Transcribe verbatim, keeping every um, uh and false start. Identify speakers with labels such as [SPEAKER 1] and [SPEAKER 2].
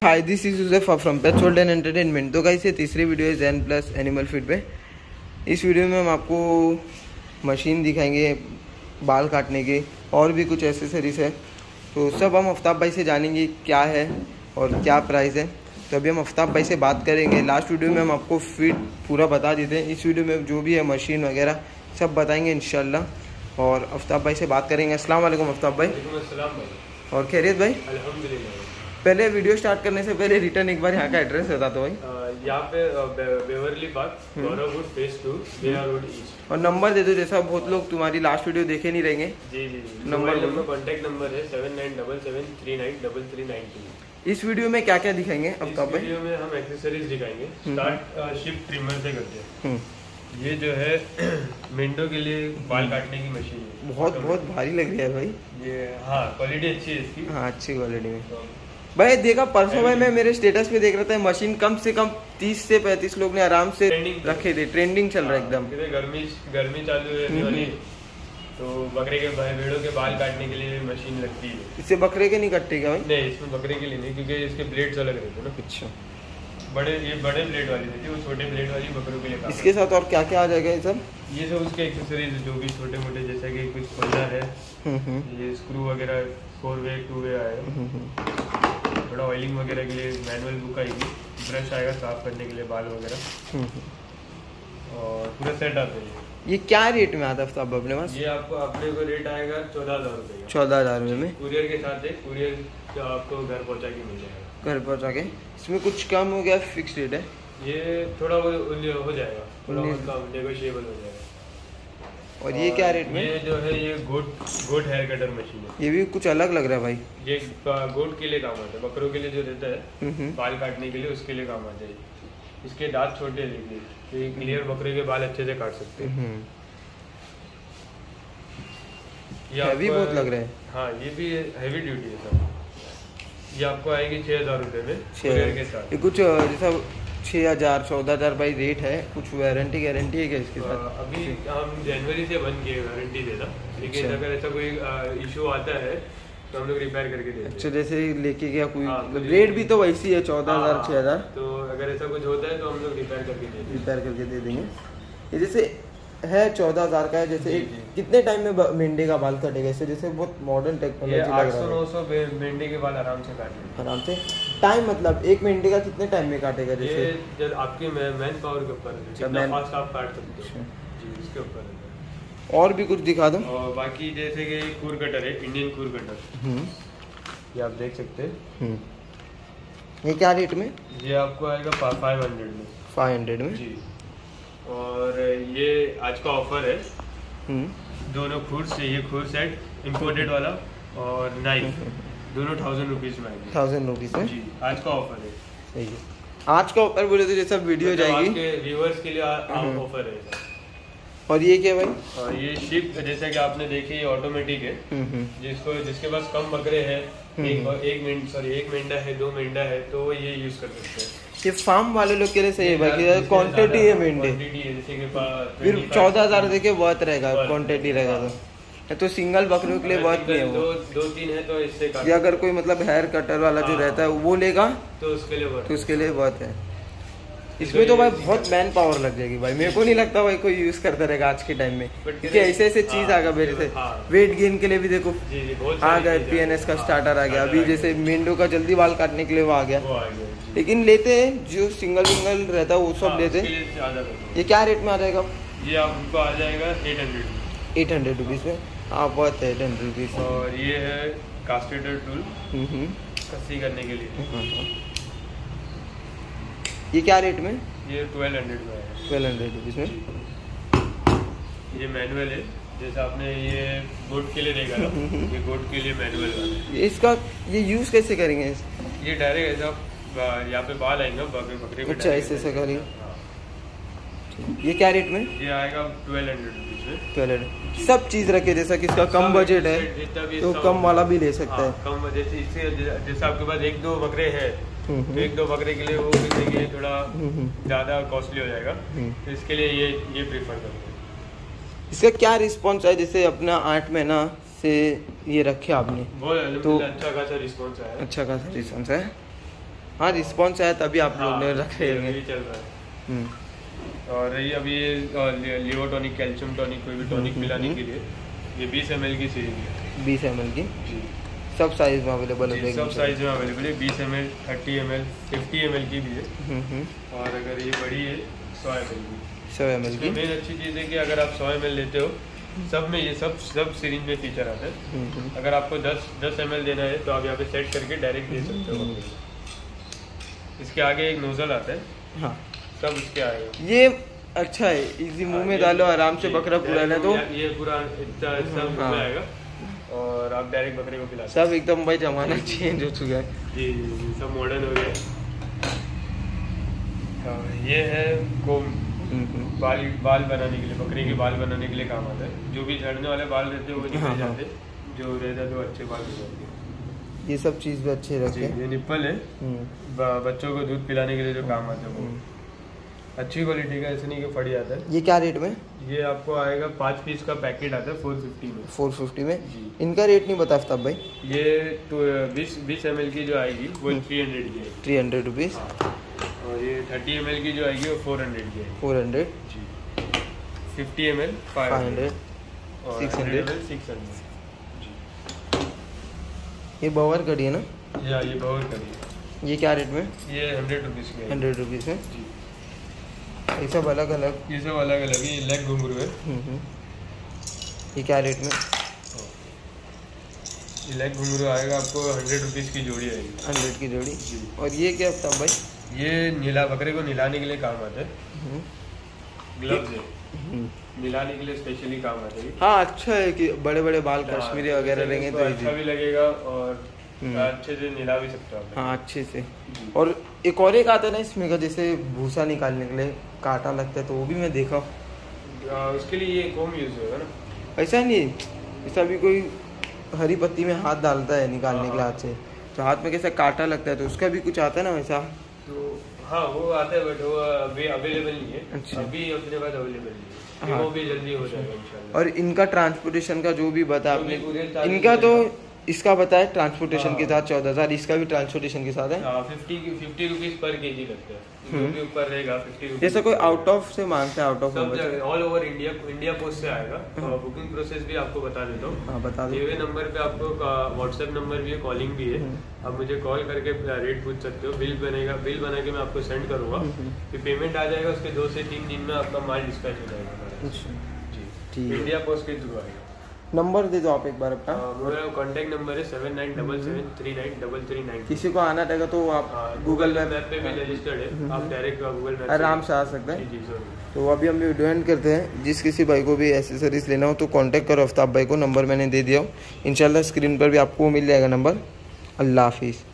[SPEAKER 1] Hi this is Yusuf from pets world and entertainment. तो guys ये तीसरी वीडियो है ज़ेन प्लस एनिमल फीड पे। इस वीडियो में हम आपको मशीन दिखाएंगे बाल काटने के और भी कुछ एसेसरीज है। तो सब हम आफ्ताब भाई से जानेंगे क्या है और क्या प्राइस है। तो अभी हम आफ्ताब भाई से बात करेंगे। लास्ट वीडियो में हम आपको फीड पूरा बता देते हैं, इस वीडियो में जो भी है मशीन वगैरह सब बताएंगे इंशाल्लाह। और आफ्ताब भाई से बात करेंगे। अस्सलाम वालेकुम आफ्ताब भाई। और खैरियत भाई?
[SPEAKER 2] अल्हम्दुलिल्लाह।
[SPEAKER 1] पहले वीडियो स्टार्ट करने से पहले रिटर्न एक बार यहाँ का एड्रेस बता दो भाई।
[SPEAKER 2] यहाँ पे बेवरली पार्क, गौरववुड phase two, Bihar road east.
[SPEAKER 1] और नंबर दे दो, जैसा बहुत लोग तुम्हारी लास्ट वीडियो देखे नहीं रहेंगे।
[SPEAKER 2] जी जी जी।
[SPEAKER 1] नंबर
[SPEAKER 2] नंबर कॉन्टैक्ट नंबर है seven nine double seven three nine double three nine two.
[SPEAKER 1] इस वीडियो में क्या क्या दिखाएंगे अब तक?
[SPEAKER 2] इस वीडियो में हम एक्सेसरीज दिखाएंगे। स्टार्ट शिफ्ट ट्रिमर से करते हैं। ये जो है मेंढों के लिए बाल काटने की मशीन है।
[SPEAKER 1] बहुत बहुत भारी लग रही है भाई
[SPEAKER 2] ये। हाँ, क्वालिटी अच्छी है इसकी।
[SPEAKER 1] हाँ, अच्छी क्वालिटी में भाई। देखा परसों भाई मैं मेरे स्टेटस पे देख रहा था, मशीन कम से कम तीस से पैंतीस लोग ने आराम से रखे थे। ट्रेंडिंग चल रहा है एकदम।
[SPEAKER 2] गर्मी गर्मी चालू है वाली, तो बकरे के भेड़ों के बाल काटने के लिए मशीन लगती है।
[SPEAKER 1] इससे बकरे के नहीं कटते क्या भाई?
[SPEAKER 2] नहीं, इसमें बकरे के लिए नहीं, क्योंकि इसके ब्लेड्स अलग रहते हैं ना।
[SPEAKER 1] अच्छा,
[SPEAKER 2] बड़े ये बड़े ब्लेड वाली रहती है, वो छोटे ब्लेड वाली बकरों के लिए।
[SPEAKER 1] इसके साथ और क्या क्या आ जाएगा ये सब?
[SPEAKER 2] ये सब उसके एक्सेसरीज जो भी छोटे मोटे, जैसे कि कुछ खोलना है, ये स्क्रू वगैरह फोर वे टू वे आएगा, थोड़ा ऑयलिंग वगैरह के लिए मैनुअल बुक आएगी, ब्रश आएगा साफ करने के लिए बाल वगैरह, और पूरा सेट आता है।
[SPEAKER 1] ये क्या रेट में आता है अब अपने पास?
[SPEAKER 2] ये आपको अपने को रेट आएगा चौदह हजार रुपये।
[SPEAKER 1] चौदह हजार रुपये में
[SPEAKER 2] कुरियर के साथ है। कुरियर जो आपको घर पहुंचा के मिल जाएगा।
[SPEAKER 1] घर पहुंचा के। इसमें कुछ कम हो गया? फिक्स रेट है
[SPEAKER 2] ये? थोड़ा वो हो जाएगा, थोड़ा कम नेगोशिएबल हो जाएगा।
[SPEAKER 1] और ये क्या रेट में?
[SPEAKER 2] ये जो है ये goat goat hair cutter machine है।
[SPEAKER 1] ये भी कुछ अलग लग रहा है भाई।
[SPEAKER 2] ये गोट के लिए काम आता है, बकरों के लिए जो रहता है बाल काटने के लिए, उसके लिए काम आता है। इसके दांत छोटे देखिए, तो ये क्लियर बकरे के बाल अच्छे से काट सकते हैं। ये
[SPEAKER 1] हैवी बहुत लग रहा है।
[SPEAKER 2] हाँ, ये भी हैवी ड्यूटी है सर। ये आपको आएगी छः हजार रुपये में कुरियर के साथ।
[SPEAKER 1] ये कुछ जैसा छः हजार चौदह हजार भाई रेट है। कुछ वारंटी गारंटी है क्या इसके साथ?
[SPEAKER 2] अभी हम जनवरी से बंद किए वारंटी देना, लेकिन
[SPEAKER 1] अच्छा।
[SPEAKER 2] अगर ऐसा कोई इशू आता है तो हम लोग रिपेयर करके देते हैं।
[SPEAKER 1] अच्छा, जैसे लेके गया कोई,
[SPEAKER 2] हाँ,
[SPEAKER 1] मतलब रेट भी तो वैसी है चौदह हजार छः हजार।
[SPEAKER 2] तो अगर ऐसा कुछ होता है तो हम लोग रिपेयर करके देते हैं।
[SPEAKER 1] रिपेयर करके दे देंगे। ये जैसे है चौदह हजार का है, जैसे कितने टाइम में मेंढे का बाल कटेगा इससे? जैसे बहुत मॉडर्न टेक्नोलॉजी लग रहा है।
[SPEAKER 2] आठ सौ नौ सौ मेंढे के बाल आराम से काटेंगे।
[SPEAKER 1] आराम से टाइम, मतलब एक मेंढे का कितने टाइम में काटेगा? जैसे
[SPEAKER 2] ये जब आपकी मैन पावर के ऊपर है, कितना फास्ट आप काट सकते हो जी, इसके ऊपर है।
[SPEAKER 1] और भी कुछ दिखा दो।
[SPEAKER 2] और बाकी जैसे कि कूर कटर है, इंडियन कूर कटर, ये आप देख सकते हैं।
[SPEAKER 1] ये क्या रेट में?
[SPEAKER 2] ये आपको आएगा फाइव हंड्रेड में।
[SPEAKER 1] फाइव हंड्रेड में
[SPEAKER 2] जी। और ये आज का ऑफर है। दोनों खूर से, ये खूर सेट इम्पोर्टेड वाला और नाइफ दोनों थाउजेंड रुपीज में आएंगे। थाउजेंड
[SPEAKER 1] रुपीज में
[SPEAKER 2] जी, आज का ऑफर है।
[SPEAKER 1] सही है। आज का ऑफर बोले तो जैसा वीडियो जाएगी
[SPEAKER 2] आपके व्यूअर्स के लिए ऑफर है।
[SPEAKER 1] और ये क्या भाई?
[SPEAKER 2] और ये शिफ्ट, जैसा कि आपने देखी, ये ऑटोमेटिक है। जिसको जिसके पास कम बकरे हैं, एक एक मिनट सॉरी एक मेंढा है, दो मेंढा है, तो वो ये यूज कर सकते हैं।
[SPEAKER 1] ये फार्म वाले लोग के लिए सही है भाई, क्वांटिटी है मेंढे। फिर चौदह हजार देके बहुत रहेगा, क्वांटिटी रहेगा तो तो सिंगल बकरियों के लिए बहुत नहीं है वो।
[SPEAKER 2] दो, दो तीन है तो इससे काट।
[SPEAKER 1] या अगर कोई मतलब हेयर कटर वाला जो रहता है वो लेगा
[SPEAKER 2] तो उसके लिए बहुत
[SPEAKER 1] तो उसके लिए बहुत है। इसमें तो भाई बहुत मैन पावर लग जाएगी भाई। मेरे को नहीं लगता भाई कोई यूज करता रहेगा आज के टाइम में, क्योंकि ऐसे ऐसे चीज आ गया मेरे से। वेट गेन के लिए भी देखो आ गया, पीएनएस का स्टार्टर आ गया। अभी जैसे मेंढों का जल्दी बाल काटने के लिए वो आ गया। लेकिन लेते हैं जो सिंगल सिंगल रहता है वो सब लेते हैं। ये क्या रेट में आ जाएगा?
[SPEAKER 2] ये आपको आ जाएगा eight hundred
[SPEAKER 1] eight hundred rupees में। हाँ, बहुत है एट हंड्रेड रुपीज।
[SPEAKER 2] और ये है कास्टेटर टूल कस्सी करने के लिए।
[SPEAKER 1] ये क्या रेट में?
[SPEAKER 2] ये ट्वेल्व हंड्रेड में है।
[SPEAKER 1] ट्वेल्व हंड्रेड रुपीज में।
[SPEAKER 2] ये मैनुअल है, जैसे आपने ये गोट के लिए देखा ना, ये गोट के लिए मैनुअल वाला है।
[SPEAKER 1] इसका ये यूज कैसे करेंगे?
[SPEAKER 2] ये डायरेक्ट ऐसा यहाँ पे बाल आएंगे बकरे बकरे
[SPEAKER 1] अच्छा, ऐसे ऐसे करेंगे। ये क्या रेट में?
[SPEAKER 2] ये आएगा ट्वेल्व हंड्रेड रुपीज में।
[SPEAKER 1] ट्वेल्व हंड्रेड सब चीज रखे, जैसा कि इसका कम बजट है तो कम वाला भी ले सकता है।
[SPEAKER 2] कम जैसे इससे जैसे आपके पास एक दो बकरे हैं तो एक दो बकरे के लिए वो देखिए थोड़ा ज़्यादा कॉस्टली हो जाएगा, तो इसके लिए ये ये प्रीफर करते हैं।
[SPEAKER 1] इसका क्या रिस्पॉन्स है? जैसे अपना आठ महीना से ये रखे आपने
[SPEAKER 2] बहुत तो अच्छा खासा रिस्पॉन्स है।
[SPEAKER 1] अच्छा खासा रिस्पॉन्स है। हाँ रिस्पॉन्स आया तभी आप लोग ने रखे
[SPEAKER 2] हैं, चल रहा है। और ये अभी ये लिवर टॉनिक, कैल्शियम टॉनिक, कोई भी टॉनिक पिलाने के लिए ये बीस एम एल की सीरीज है।
[SPEAKER 1] बीस एम एल की सब साइज में अवेलेबल है?
[SPEAKER 2] सब साइज में अवेलेबल है, बीस M L, thirty M L, fifty M L की भी है। और अगर ये बड़ी है सौ एम एल की।
[SPEAKER 1] सौ एम एल की
[SPEAKER 2] मेन अच्छी चीज़ है कि अगर आप सौ एम एल लेते हो, सब में ये सब सब सीरीज में फीचर आता है। अगर आपको दस दस एम एल देना है तो आप यहाँ पे सेट करके डायरेक्ट दे सकते हो। इसके आगे एक नोजल आता है। हाँ सब इसके आएगा।
[SPEAKER 1] ये अच्छा है, इजी मुंह में डालो आराम से, बकरा पूरा है तो
[SPEAKER 2] ये पूरा इतना सब हाँ। आएगा और आप डायरेक्ट बकरे को पिला
[SPEAKER 1] सब एकदम भाई जमाना चेंज हो चुका है।
[SPEAKER 2] जी जी सब मॉडर्न हो गया। ये है कोम, बाल बाल बनाने के लिए, बकरे के बाल बनाने के लिए काम आता है। जो भी झड़ने वाले बाल रहते हैं वो निकल जाते, जो रह जाते वो अच्छे बाल हो जाते हैं।
[SPEAKER 1] ये सब चीज़ भी अच्छे रखे।
[SPEAKER 2] ये निप्पल है, बच्चों को दूध पिलाने के लिए जो काम आता है वो अच्छी क्वालिटी का, ऐसे नहीं कि फड़ी आता है।
[SPEAKER 1] ये क्या रेट में?
[SPEAKER 2] ये आपको आएगा पाँच पीस का पैकेट आता है फोर फिफ्टी में।
[SPEAKER 1] फोर फिफ्टी में जी। इनका रेट नहीं बता सकता भाई?
[SPEAKER 2] ये तो बीस बीस एम एल की जो आएगी वो थ्री हंड्रेड की है।
[SPEAKER 1] Three hundred rupees.
[SPEAKER 2] और ये थर्टी एम एल की जो आएगी वो फोर हंड्रेड की है।
[SPEAKER 1] फोर हंड्रेड
[SPEAKER 2] जी। Fifty M L five hundred,
[SPEAKER 1] six hundred
[SPEAKER 2] six hundred जी।
[SPEAKER 1] ये बवर कड़ी है ना?
[SPEAKER 2] या ये बवर कड़ी है।
[SPEAKER 1] ये क्या रेट में?
[SPEAKER 2] ये हंड्रेड रुपीज़ की है।
[SPEAKER 1] हंड्रेड रुपीज़ में जी। ये सब अलग अलग
[SPEAKER 2] ये सब अलग अलग है। ये लेग घुंघरू है।
[SPEAKER 1] ये क्या रेट में?
[SPEAKER 2] ये लेग घुंघरू आएगा आपको हंड्रेड रुपीज़ की जोड़ी आएगी।
[SPEAKER 1] हंड्रेड की जोड़ी जी। और ये क्या था भाई?
[SPEAKER 2] ये नीला, बकरे को निलाने के लिए काम आता है। ग्लव्स है, निलाने के लिए स्पेशली काम आता है।
[SPEAKER 1] हाँ अच्छा है कि बड़े बड़े बाल कश्मीरी वगैरह रहेंगे तो
[SPEAKER 2] अच्छा भी लगेगा और अच्छे से निला भी सकते हो।
[SPEAKER 1] हाँ अच्छे से। और एक और एक आता है ना इसमें का, जैसे भूसा निकालने के लिए कांटा लगता है, तो वो भी मैं देखा।
[SPEAKER 2] उसके लिए ये कोम यूज होगा ना?
[SPEAKER 1] ऐसा नहीं, ऐसा भी कोई हरी पत्ती में हाथ डालता है निकालने के लिए हाथ से, तो हाथ में कैसा कांटा लगता है, तो उसका भी कुछ आता है ना वैसा?
[SPEAKER 2] तो हाँ वो आता है, बट वो अभी अवेलेबल नहीं है। अच्छा। अभी अपने पास अवेलेबल नहीं है। हाँ। वो भी जल्दी हो जाएगा इंशाल्लाह।
[SPEAKER 1] और इनका ट्रांसपोर्टेशन का जो भी बता आपने, इनका तो इसका बताया ट्रांसपोर्टेशन के साथ चौदह हजार, इसका भी ट्रांसपोर्टेशन के साथ है।
[SPEAKER 2] फिफ्टी फिफ्टी रुपीज पर के जी लगता है, जो भी ऊपर रहेगा फिफ्टी रुपीज।
[SPEAKER 1] जैसे कोई आउट ऑफ से मांगता है, out of
[SPEAKER 2] all over India, India post से आएगा। बुकिंग प्रोसेस भी आपको बता देता हूँ।
[SPEAKER 1] हाँ बता दो।
[SPEAKER 2] ये नंबर पे आपको व्हाट्सएप नंबर भी है, कॉलिंग भी है। आप मुझे कॉल करके रेट पूछ सकते हो। बिल बनेगा, बिल बना के मैं आपको सेंड करूँगा, फिर पेमेंट आ जाएगा, उसके दो से तीन दिन में आपका माल डिस्पैच हो जाएगा जी। इंडिया पोस्ट के थ्रू आएगा।
[SPEAKER 1] नंबर दे दो आप एक बार अपना।
[SPEAKER 2] मेरा कॉन्टैक्ट नंबर है seven nine double seven three nine double three nine.
[SPEAKER 1] किसी को आना रहेगा तो आप गूगल मैप
[SPEAKER 2] पे भी रजिस्टर्ड है, आप डायरेक्ट गूगल मैप
[SPEAKER 1] आराम से आ सकते हैं।
[SPEAKER 2] जी जरूर।
[SPEAKER 1] तो अभी हम वीडियो एंड करते हैं। जिस किसी भाई को भी एसेसरीज लेना हो तो कांटेक्ट करो आफ्ताब भाई को, नंबर मैंने दे दिया हो। इंशाल्लाह स्क्रीन पर भी आपको मिल जाएगा नंबर। अल्लाह हाफिज़।